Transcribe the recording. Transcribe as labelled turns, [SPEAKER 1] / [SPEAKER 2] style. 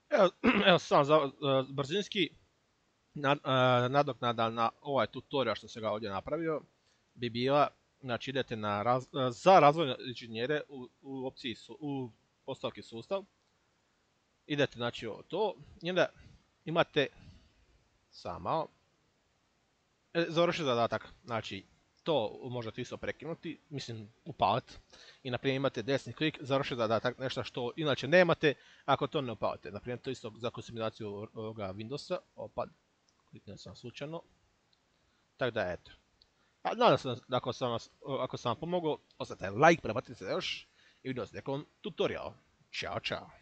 [SPEAKER 1] Evo, evo sam brzinski nadoknada na ovaj tutorial što se ga ovdje napravio bi bila, znači idete za razvojne inženjere u opciji u postavki sustav, idete znači ovo to i onda imate samo završi zadatak, znači to možete isto prekinuti, mislim upaliti i na primjer imate desni klik, završi zadatak, nešto što inače nemate ako to ne upalite. Na primjer to isto za simulaciju ovoga Windowsa, opad, kliknuo sam slučajno, tako da eto. A nadam se da ako sam vam pomogao, ostavite like, prebacite se još i vidimo se nekom tutorialu. Ćao, čao.